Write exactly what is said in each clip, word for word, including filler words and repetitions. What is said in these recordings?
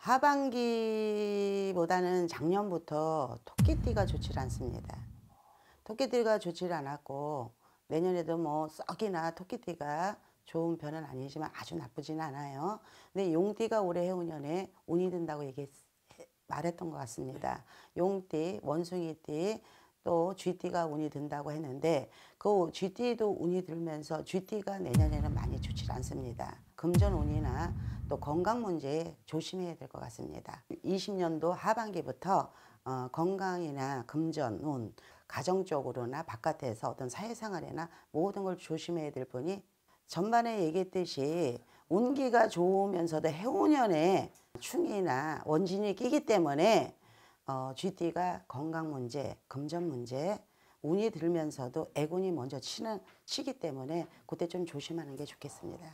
하반기보다는 작년부터 토끼띠가 좋지 않습니다. 토끼띠가 좋지 않았고 내년에도 뭐 썩이나 토끼띠가 좋은 편은 아니지만 아주 나쁘진 않아요. 근데 용띠가 올해 해운년에 운이 든다고 얘기 말했던 것 같습니다. 용띠, 원숭이띠, 또 쥐띠가 운이 든다고 했는데 그 쥐띠도 운이 들면서 쥐띠가 내년에는 많이 좋지 않습니다. 금전 운이나 또 건강 문제에 조심해야 될 것 같습니다. 이십 년도 하반기부터 어, 건강이나 금전 운, 가정적으로나 바깥에서 어떤 사회생활이나 모든 걸 조심해야 될 분이 전반에 얘기했듯이 운기가 좋으면서도 해운년에 충이나 원진이 끼기 때문에 어, 쥐띠가 건강 문제, 금전 문제, 운이 들면서도 애군이 먼저 치는, 치기 때문에 그때 좀 조심하는 게 좋겠습니다.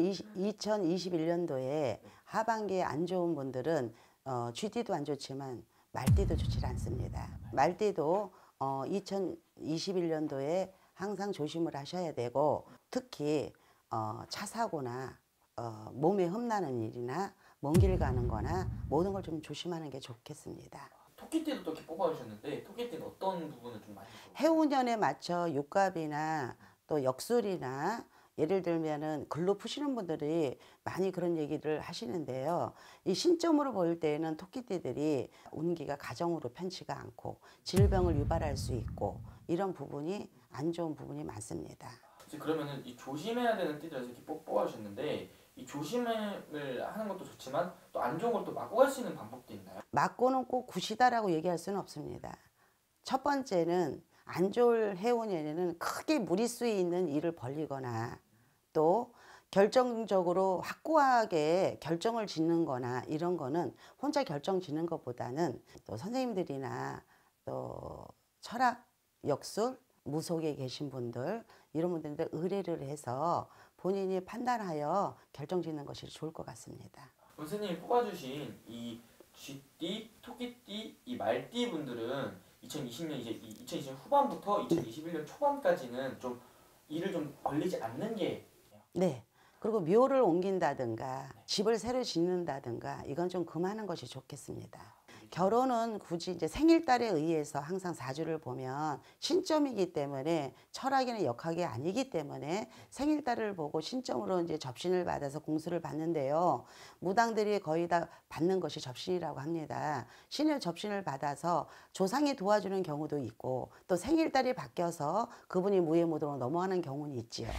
이천이십일 년도에 하반기에 안 좋은 분들은 어, 쥐띠도 안 좋지만 말띠도 좋지 않습니다. 말띠도 어, 이천이십일 년도에 항상 조심을 하셔야 되고 특히 어, 차 사고나 어, 몸에 흠나는 일이나 먼 길 가는 거나 모든 걸 좀 조심하는 게 좋겠습니다. 토끼띠도 또 이렇게 뽑아주셨는데 토끼띠는 어떤 부분을 좀 많이 해운년에 맞춰 육갑이나 또 역술이나 예를 들면은 글로 푸시는 분들이 많이 그런 얘기를 하시는데요. 이 신점으로 볼 때에는 토끼띠들이 운기가 가정으로 편치가 않고 질병을 유발할 수 있고 이런 부분이 안 좋은 부분이 많습니다. 그러면은 이 조심해야 되는 띠들에서 이렇게 뽑- 뽑아주셨는데 이 조심을 하는 것도 좋지만 또 안 좋은 걸 또 막고 갈 수 있는 방법도 있나요? 막고는 꼭 굿이다라고 얘기할 수는 없습니다. 첫 번째는 안 좋을 해운년에는 크게 무리수에 있는 일을 벌리거나 또 결정적으로 확고하게 결정을 짓는 거나 이런 거는 혼자 결정 짓는 것보다는 또 선생님들이나 또 철학, 역술, 무속에 계신 분들 이런 분들한테 의뢰를 해서 본인이 판단하여 결정 짓는 것이 좋을 것 같습니다. 선생님이 뽑아주신 이 쥐띠, 토끼띠, 이 말띠 분들은 이천이십 년 이제 이천이십 년 후반부터 이천이십일 년 초반까지는 좀 일을 좀 벌리지 않는 게 네. 그리고 묘를 옮긴다든가 집을 새로 짓는다든가 이건 좀 금하는 것이 좋겠습니다. 결혼은 굳이 이제 생일달에 의해서 항상 사주를 보면 신점이기 때문에 철학이나 역학이 아니기 때문에 생일달을 보고 신점으로 이제 접신을 받아서 공수를 받는데요. 무당들이 거의 다 받는 것이 접신이라고 합니다. 신의 접신을 받아서 조상이 도와주는 경우도 있고 또 생일달이 바뀌어서 그분이 무예무도로 넘어가는 경우는 있지요.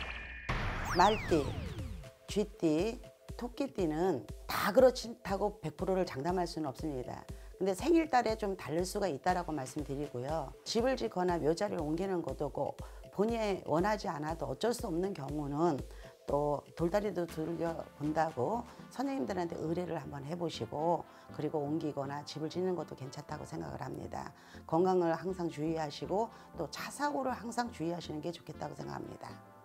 말띠, 쥐띠, 토끼띠는 다 그렇다고 백 퍼센트를 장담할 수는 없습니다. 근데 생일달에 좀 다를 수가 있다라고 말씀드리고요. 집을 짓거나 묘자리를 옮기는 것도 꼭 본인이 원하지 않아도 어쩔 수 없는 경우는 또 돌다리도 돌려본다고 선생님들한테 의뢰를 한번 해보시고 그리고 옮기거나 집을 짓는 것도 괜찮다고 생각을 합니다. 건강을 항상 주의하시고 또 차 사고를 항상 주의하시는 게 좋겠다고 생각합니다.